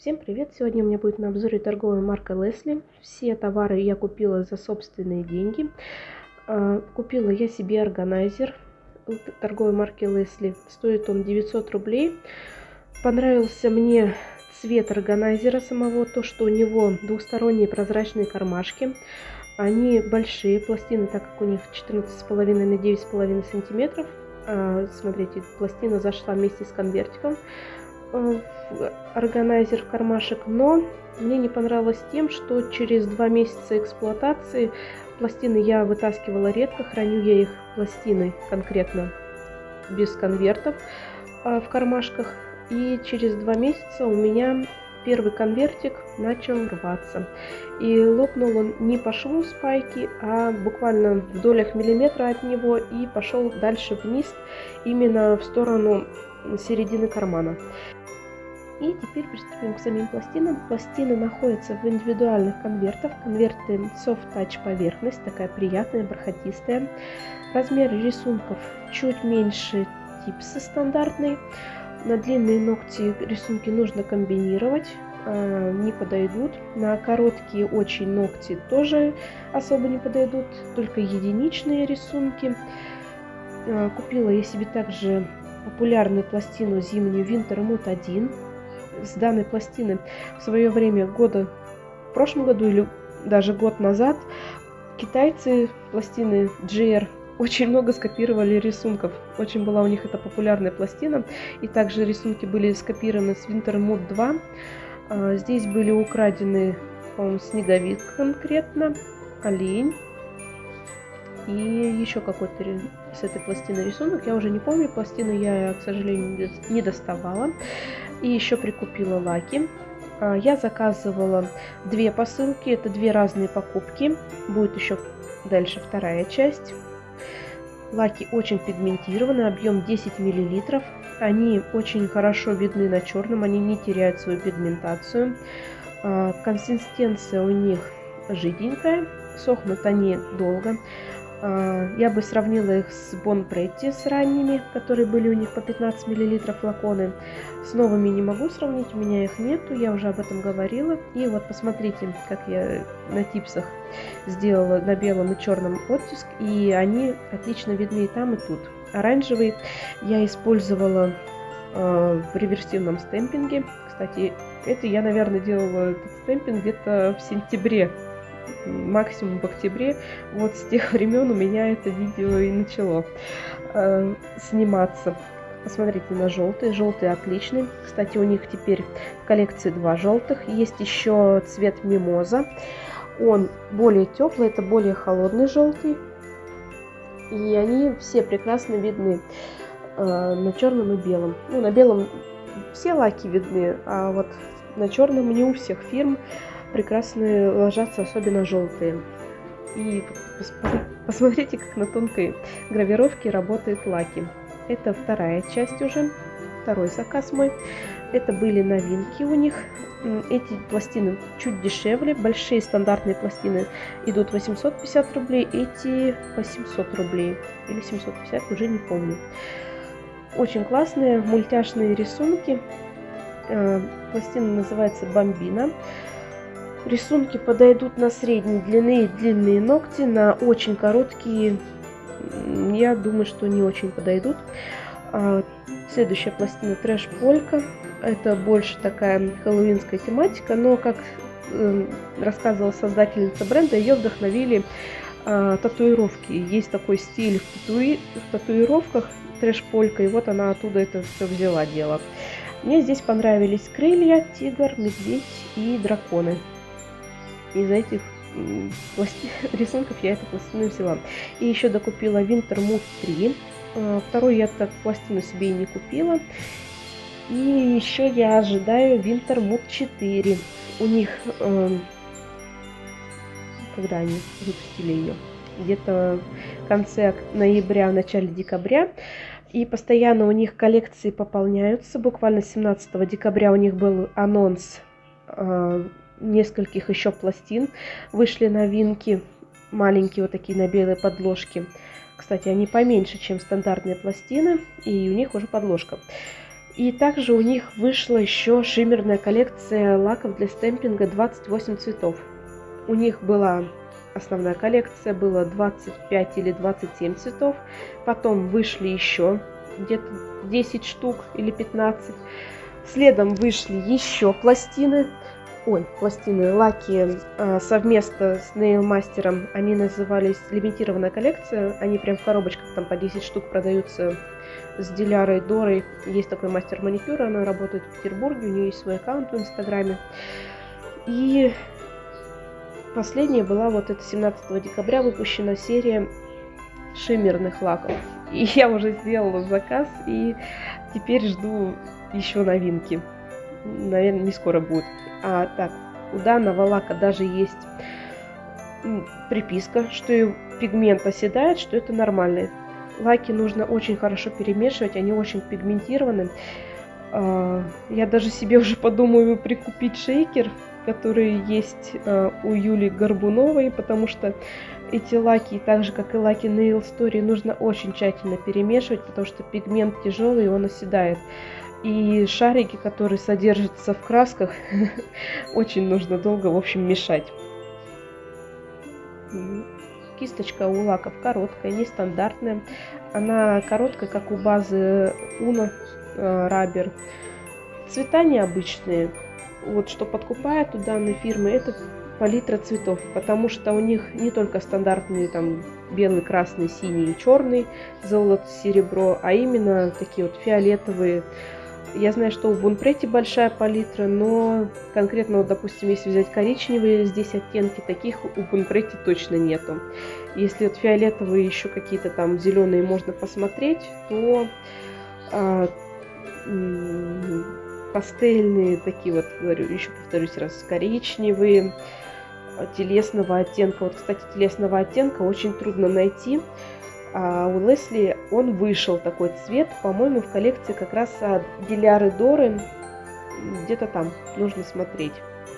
Всем привет! Сегодня у меня будет на обзоре торговая марка Leslie. Все товары я купила за собственные деньги. Купила я себе органайзер торговой марки Leslie. Стоит он 900 рублей. Понравился мне цвет органайзера самого, то что у него двухсторонние прозрачные кармашки. Они большие пластины, так как у них 14,5 на 9,5 сантиметров. Смотрите, пластина зашла вместе с конвертиком в органайзер в кармашек, но мне не понравилось тем, что через 2 месяца эксплуатации пластины я вытаскивала редко, храню я их пластины конкретно без конвертов в кармашках, и через 2 месяца у меня первый конвертик начал рваться, и лопнул он не по шву спайки, а буквально в долях миллиметра от него, и пошел дальше вниз, именно в сторону середины кармана. И теперь приступим к самим пластинам. Пластины находятся в индивидуальных конвертах. Конверты Soft Touch поверхность, такая приятная, бархатистая. Размер рисунков чуть меньше типса стандартный. На длинные ногти рисунки нужно комбинировать, не подойдут. На короткие очень ногти тоже особо не подойдут, только единичные рисунки. Купила я себе также популярную пластину зимнюю Wintermute 1. С данной пластины в свое время в прошлом году или даже год назад китайцы пластины GR очень много скопировали рисунков. Очень была у них эта популярная пластина. И также рисунки были скопированы с Wintermute 2. Здесь были украдены, по-моему, снеговик конкретно, олень и еще какой-то с этой пластины рисунок. Я уже не помню. Пластину я, к сожалению, не доставала. И еще прикупила лаки. Я заказывала 2 посылки. Это 2 разные покупки. Будет еще дальше вторая часть. Лаки очень пигментированы. Объем 10 мл. Они очень хорошо видны на черном. Они не теряют свою пигментацию. Консистенция у них жиденькая. Сохнут они долго. Я бы сравнила их с Bon Preti, с ранними, которые были у них по 15 мл флаконы. С новыми не могу сравнить, у меня их нету, я уже об этом говорила. И вот посмотрите, как я на типсах сделала на белом и черном оттиск, и они отлично видны и там, и тут. Оранжевый я использовала в реверсивном стемпинге. Кстати, это я, наверное, делала этот стемпинг где-то в сентябре. Максимум в октябре. Вот с тех времен у меня это видео и начало сниматься. Посмотрите на желтый. Желтый отличный. Кстати, у них теперь в коллекции 2 желтых. Есть еще цвет мимоза. Он более теплый, это более холодный желтый. И они все прекрасно видны на черном и белом. Ну, на белом все лаки видны, а вот на черном не у всех фирм прекрасно ложатся, особенно желтые. И посмотрите, как на тонкой гравировке работают лаки. Это вторая часть уже, второй заказ мой. Это были новинки у них. Эти пластины чуть дешевле. Большие стандартные пластины идут 850 рублей, эти по 700 рублей. Или 750, уже не помню. Очень классные мультяшные рисунки. Пластина называется Бомбина. Рисунки подойдут на средней длины и длинные ногти, на очень короткие, я думаю, что не очень подойдут. Следующая пластина Трэш Полька. Это больше такая хэллоуинская тематика, но, как рассказывала создательница бренда, ее вдохновили татуировки. Есть такой стиль в татуировках Трэш Полька, и вот она оттуда это все взяла дело. Мне здесь понравились крылья, тигр, медведь и драконы. Из этих рисунков я эту пластину взяла. И еще докупила Wintermute 3. Вторую я так пластину себе и не купила. И еще я ожидаю Wintermute 4. У них, когда они выпустили ее? Где-то в конце ноября, начале декабря. И постоянно у них коллекции пополняются. Буквально 17 декабря у них был анонс нескольких еще пластин. Вышли новинки, маленькие вот такие на белой подложке. Кстати, они поменьше, чем стандартные пластины, и у них уже подложка. И также у них вышла еще шиммерная коллекция лаков для стемпинга 28 цветов. У них была основная коллекция, было 25 или 27 цветов. Потом вышли еще где-то 10 штук или 15. Следом вышли еще пластины. Лаки совместно с Nailmaster. Они назывались лимитированная коллекция. Они прям в коробочках там по 10 штук продаются с Дилярой Дорой. Есть такой мастер маникюра, она работает в Петербурге, у нее есть свой аккаунт в Инстаграме. И последняя была вот эта 17 декабря выпущена серия шиммерных лаков. И я уже сделала заказ, и теперь жду еще новинки. Наверное, не скоро будет. Так, у данного лака даже есть приписка, что пигмент оседает, что это нормально. Лаки нужно очень хорошо перемешивать, они очень пигментированы. Я даже себе уже подумаю прикупить шейкер, который есть у Юли Горбуновой, потому что эти лаки, так же как и лаки Nail Story, нужно очень тщательно перемешивать, потому что пигмент тяжелый, и он оседает. И шарики, которые содержатся в красках, очень нужно долго, в общем, мешать. Кисточка у лаков короткая, нестандартная. Она короткая, как у базы Uno Rubber. Цвета необычные. Вот что подкупает у данной фирмы, это палитра цветов, потому что у них не только стандартные там белый, красный, синий и черный, золото, серебро, а именно такие вот фиолетовые. Я знаю, что у Бонпретти большая палитра, но конкретно, вот, допустим, если взять коричневые, здесь оттенки таких у Бонпретти точно нету. Если вот фиолетовые, еще какие-то там зеленые можно посмотреть, то пастельные такие вот, говорю, еще повторюсь раз, коричневые, телесного оттенка. Вот, кстати, телесного оттенка очень трудно найти. А у Лесли он вышел такой цвет, по-моему, в коллекции как раз от Диляры Доры. Где-то там нужно смотреть.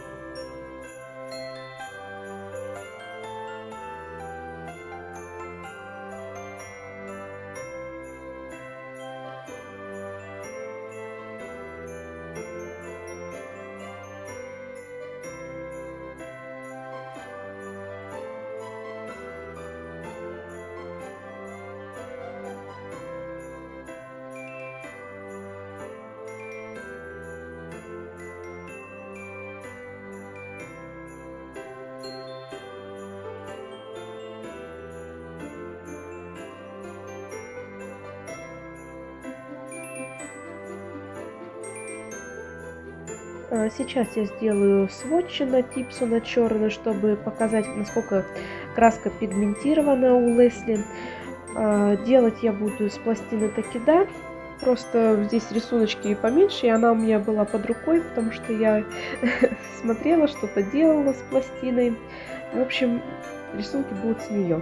Сейчас я сделаю сводчи на типсу, на черный, чтобы показать, насколько краска пигментирована у Лесли. Делать я буду с пластины Такеда. Просто здесь рисуночки поменьше, и она у меня была под рукой, потому что я смотрела, что-то делала с пластиной. В общем, рисунки будут с нее.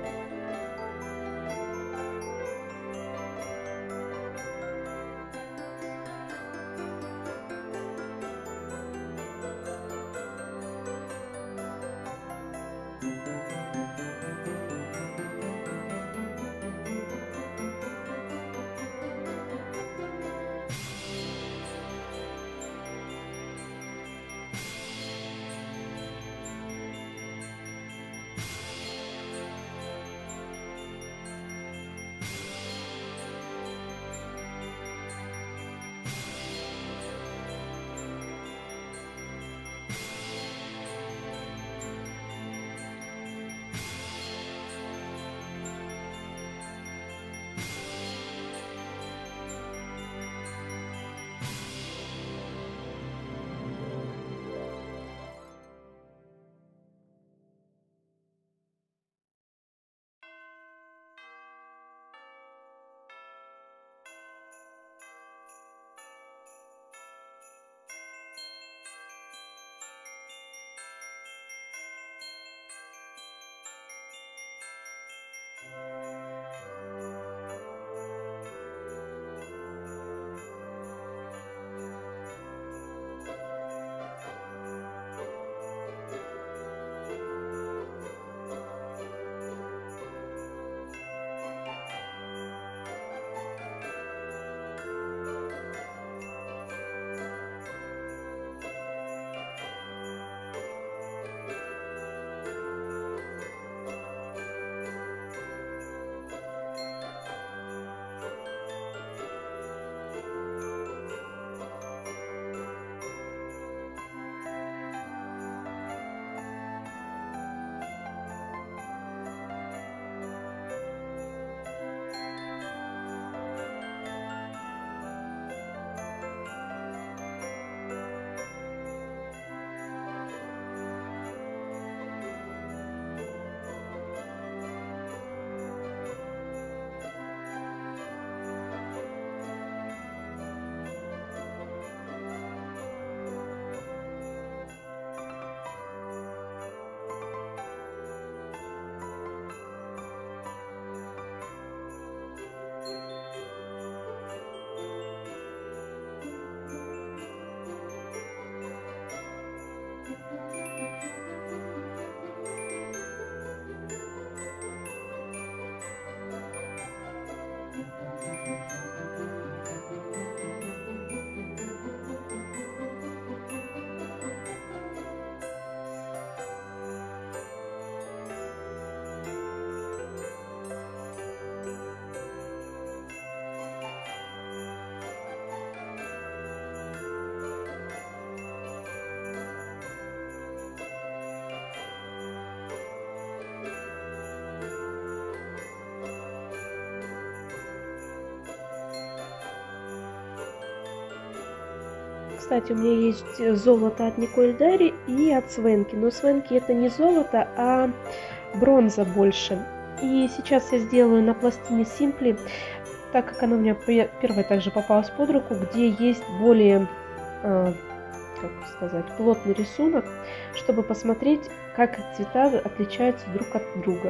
кстати, у меня есть золото от Николь Дари и от Свенки. Но Свенки это не золото, а бронза больше. И сейчас я сделаю на пластине Simply, так как она у меня первая также попалась под руку, где есть более, как сказать, плотный рисунок, чтобы посмотреть, как цвета отличаются друг от друга.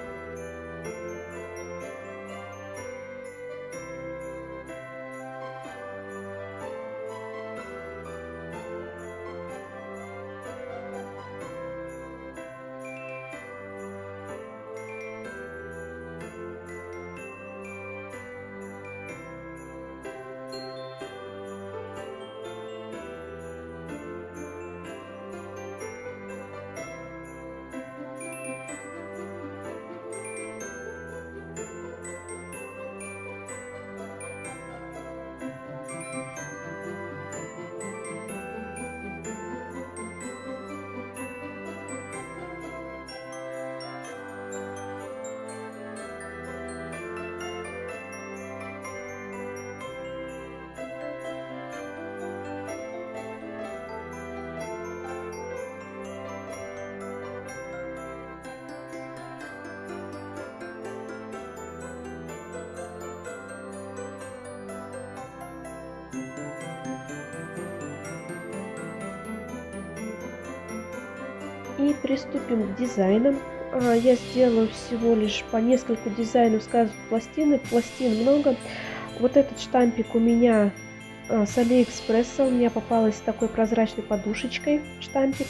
И приступим к дизайнам. Я сделаю всего лишь по нескольку дизайнов с каждой пластины. Пластин много. Вот этот штампик у меня с Алиэкспресса. У меня попалась с такой прозрачной подушечкой штампик.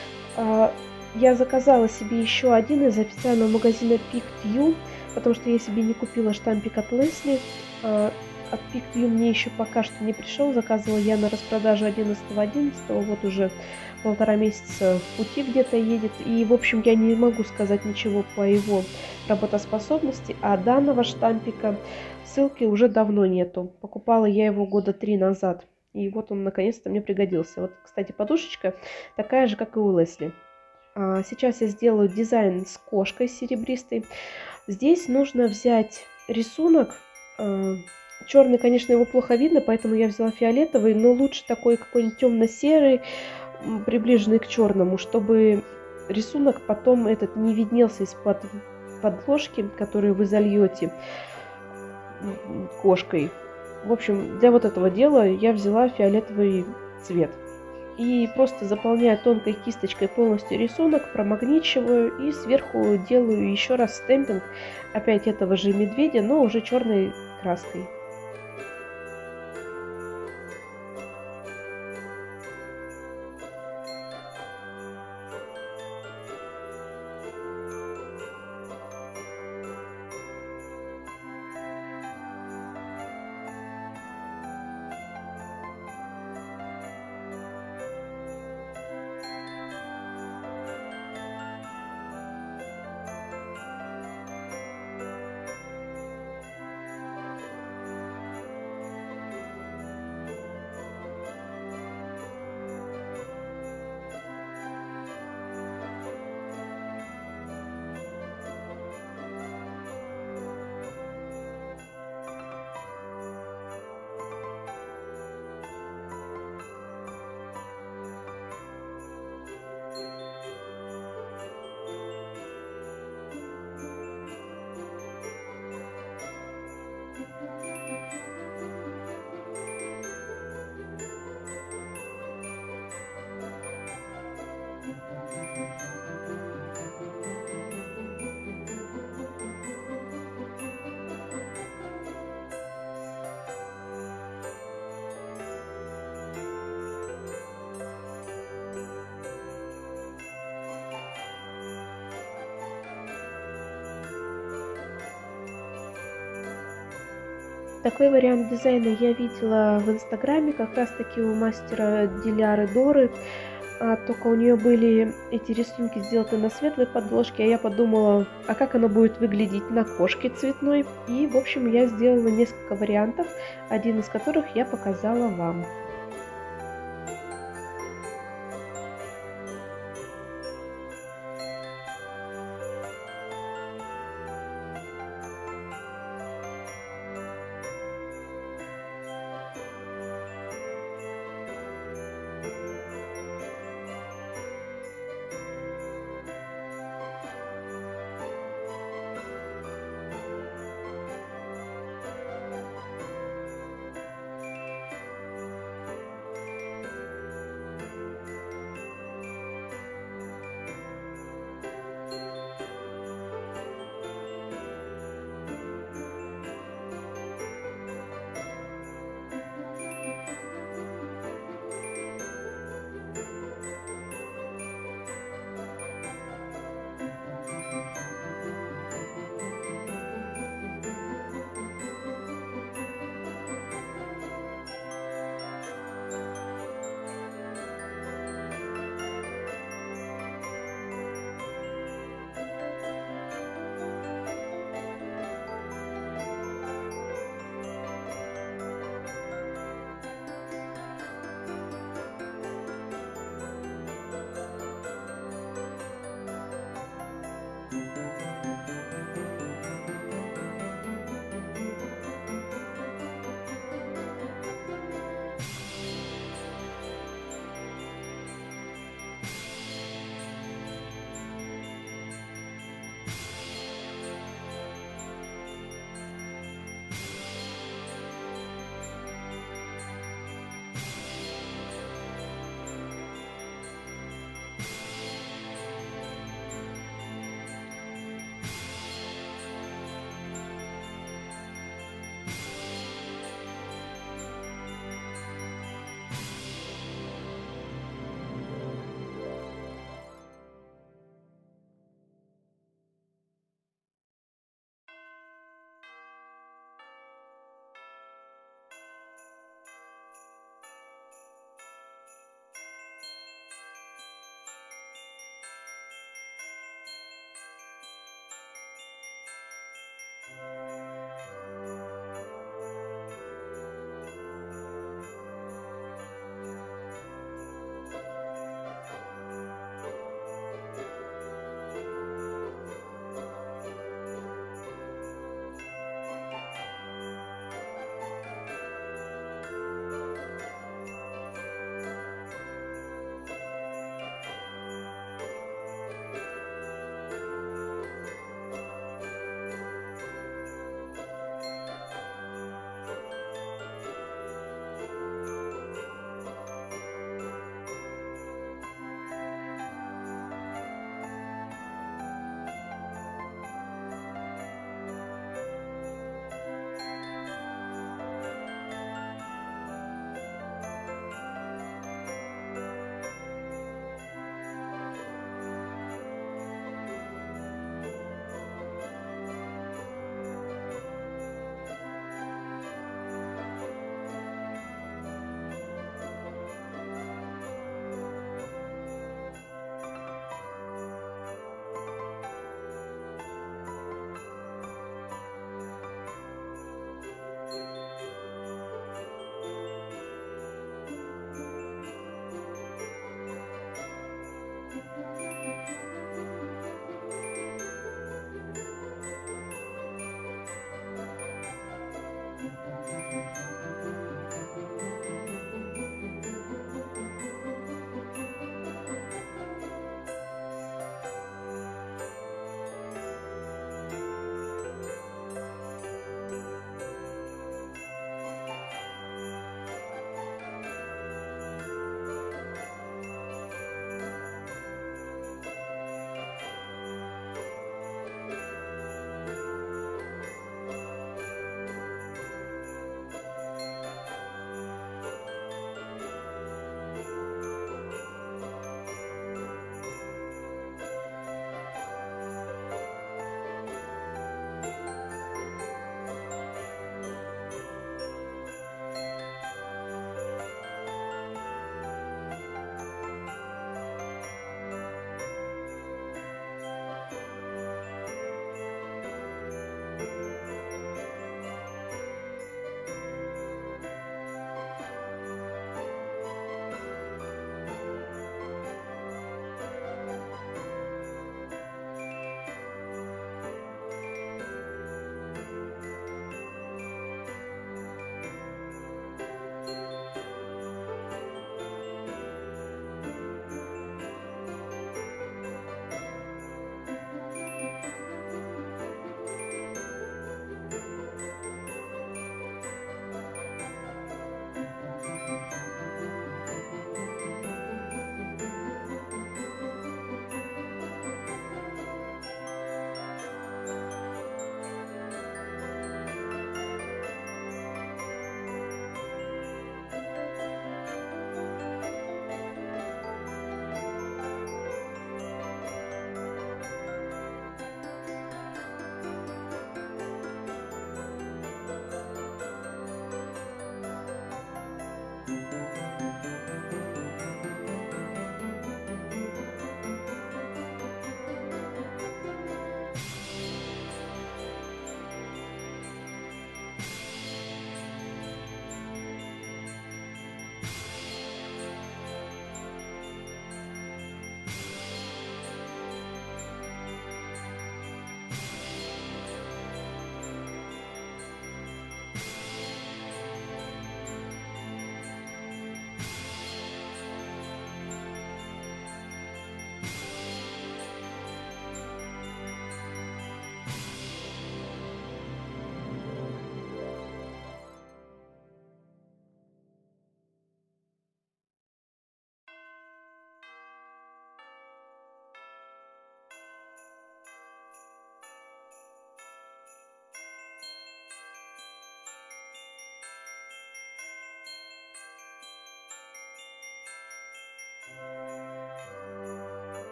Я заказала себе еще один из официального магазина PictU, потому что я себе не купила штампик от Leslie. От PictU мне еще пока что не пришел. Заказывала я на распродаже 11.11. Вот уже 1,5 месяца в пути где-то едет. И, в общем, я не могу сказать ничего по его работоспособности. А данного штампика ссылки уже давно нету. Покупала я его года 3 назад. И вот он наконец-то мне пригодился. Вот, кстати, подушечка такая же, как и у Лесли. Сейчас я сделаю дизайн с кошкой серебристой. Здесь нужно взять рисунок. Черный, конечно, его плохо видно, поэтому я взяла фиолетовый, но лучше такой какой-нибудь темно-серый, приближенный к черному, чтобы рисунок потом этот не виднелся из-под подложки, которую вы зальете кошкой. В общем, для вот этого дела я взяла фиолетовый цвет. И просто заполняю тонкой кисточкой полностью рисунок, промагничиваю и сверху делаю еще раз стемпинг опять этого же медведя, но уже черной краской. Такой вариант дизайна я видела в инстаграме, как раз таки у мастера Диляры Доры. Только у нее были эти рисунки сделаны на светлой подложке, а я подумала, а как оно будет выглядеть на кошке цветной. И, в общем, я сделала несколько вариантов, один из которых я показала вам.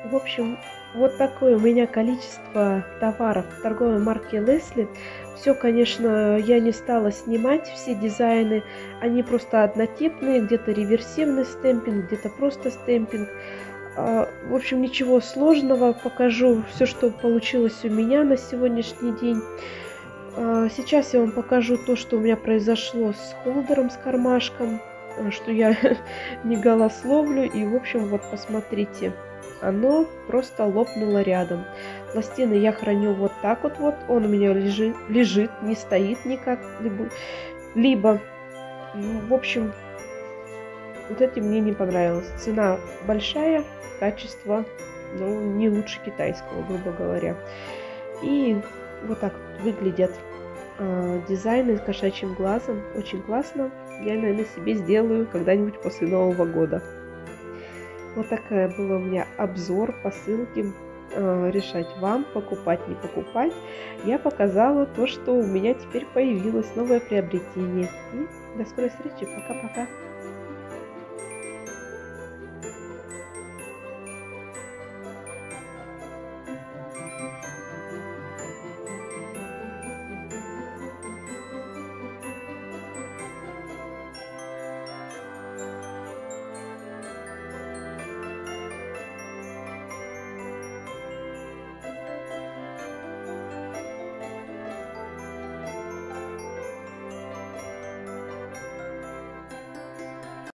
В общем, вот такое у меня количество товаров торговой марки Leslie. Все, конечно, я не стала снимать, все дизайны, они просто однотипные, где-то реверсивный стемпинг, где-то просто стемпинг. В общем, ничего сложного, покажу все, что получилось у меня на сегодняшний день. Сейчас я вам покажу то, что у меня произошло с холдером, с кармашком, что я не голословлю. И, в общем, вот посмотрите, оно просто лопнуло рядом. Пластины я храню вот так вот, он у меня лежит, не стоит никак. Либо, в общем, вот это мне не понравилось. Цена большая, качество, ну, не лучше китайского, грубо говоря. И вот так выглядят дизайны с кошачьим глазом. Очень классно. Я, наверное, себе сделаю когда-нибудь после Нового года. Вот такая была у меня обзор посылки. Решать вам, покупать, не покупать. Я показала то, что у меня теперь появилось, новое приобретение. И до скорой встречи. Пока-пока.